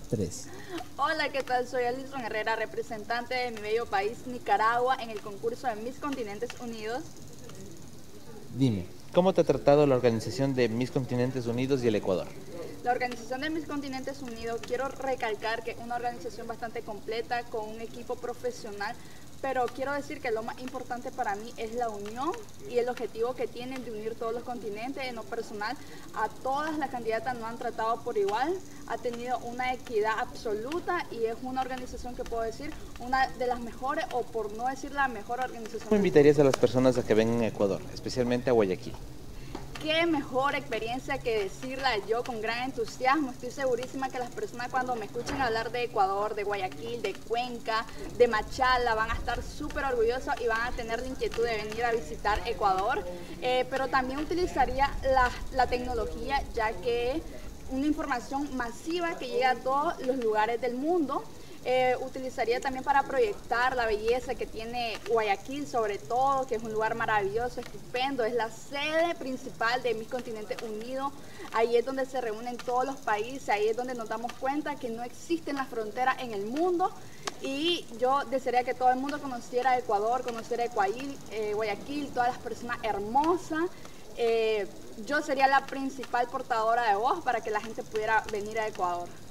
3. Hola, ¿qué tal? Soy Alison Herrera, representante de mi bello país, Nicaragua, en el concurso de Miss Continentes Unidos. Dime, ¿cómo te ha tratado la organización de Miss Continentes Unidos y el Ecuador? La organización de Miss Continentes Unidos, quiero recalcar que es una organización bastante completa, con un equipo profesional, pero quiero decir que lo más importante para mí es la unión y el objetivo que tienen de unir todos los continentes. En lo personal, a todas las candidatas nos han tratado por igual, ha tenido una equidad absoluta y es una organización que puedo decir una de las mejores, o por no decir la mejor organización. ¿Cómo invitarías a las personas a que vengan a Ecuador, especialmente a Guayaquil? Qué mejor experiencia que decirla yo con gran entusiasmo. Estoy segurísima que las personas, cuando me escuchen hablar de Ecuador, de Guayaquil, de Cuenca, de Machala, van a estar súper orgullosos y van a tener la inquietud de venir a visitar Ecuador. Pero también utilizaría la tecnología, ya que una información masiva que llega a todos los lugares del mundo. Utilizaría también para proyectar la belleza que tiene Guayaquil, sobre todo, que es un lugar maravilloso, estupendo, es la sede principal de Miss Continente Unido. Ahí es donde se reúnen todos los países, ahí es donde nos damos cuenta que no existen las fronteras en el mundo, y yo desearía que todo el mundo conociera Ecuador, conociera Guayaquil, todas las personas hermosas. Yo sería la principal portadora de voz para que la gente pudiera venir a Ecuador.